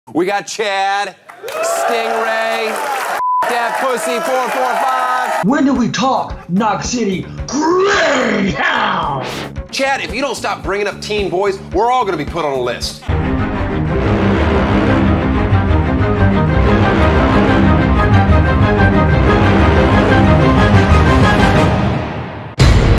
We got Chad, Stingray, that pussy 445. When do we talk Knox City Greyhound? Chad, if you don't stop bringing up teen boys, we're all gonna be put on a list.